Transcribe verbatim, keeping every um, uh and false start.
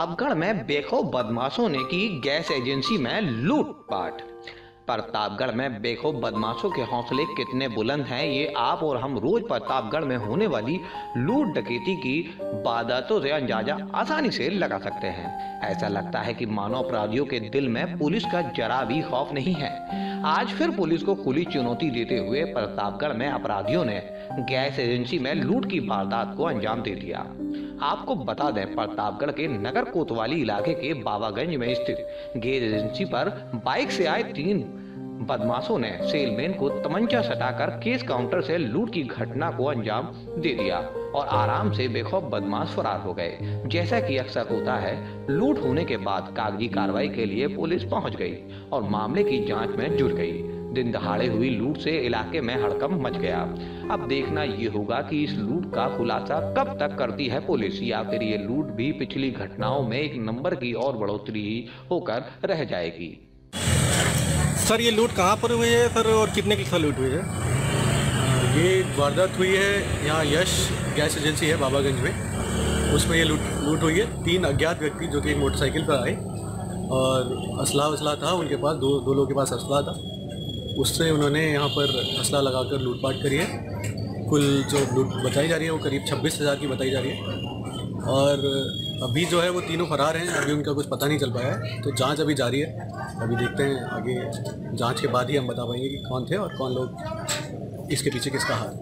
प्रतापगढ़ में बेखौफ बदमाशों ने की गैस एजेंसी में लूटपाट। प्रतापगढ़ में बेखौफ बदमाशों के हौसले कितने बुलंद हैं, ये आप और हम रोज प्रतापगढ़ में होने वाली लूट डकैती की वारदातों से अंदाजा आसानी से लगा सकते हैं। ऐसा लगता है कि मानव अपराधियों के दिल में पुलिस का जरा भी खौफ नहीं है। आज फिर पुलिस को खुली चुनौती देते हुए प्रतापगढ़ में अपराधियों ने गैस एजेंसी में लूट की वारदात को अंजाम दे दिया। आपको बता दें, प्रतापगढ़ के नगर कोतवाली इलाके के बाबागंज में स्थित गैस एजेंसी पर बाइक से आए तीन बदमाशों ने सेलमैन को तमंचा सटाकर केस काउंटर से लूट की घटना को अंजाम दे दिया और आराम से बेखौफ बदमाश फरार हो गए। जैसा कि अक्सर होता है, लूट होने के बाद कागजी कार्रवाई के लिए पुलिस पहुंच गई और मामले की जांच में जुट गई। दिन दहाड़े हुई लूट से इलाके में हड़कंप मच गया। अब देखना ये होगा कि इस लूट का खुलासा कब तक करती है पुलिस, या फिर ये लूट भी पिछली घटनाओं में एक नंबर की और बढ़ोतरी होकर रह जाएगी। सर, ये लूट कहाँ पर हुई है सर, और कितने की लूट हुई है? ये वारदात हुई है यहाँ यश गैस एजेंसी है बाबागंज में, उसमें ये लूट लूट हुई है। तीन अज्ञात व्यक्ति जो कि एक मोटरसाइकिल पर आए और असला वसला था उनके पास, दो दो लोगों के पास असला था, उससे उन्होंने यहाँ पर असला लगाकर लूटपाट करी है। कुल जो लूट बताई जा रही है वो करीब छब्बीस हज़ार की बताई जा रही है और अभी जो है वो तीनों फरार हैं। अभी उनका कुछ पता नहीं चल पाया है, तो जांच अभी जारी है। अभी देखते हैं, आगे जांच के बाद ही हम बता पाएंगे कि कौन थे और कौन लोग इसके पीछे किसका हाथ।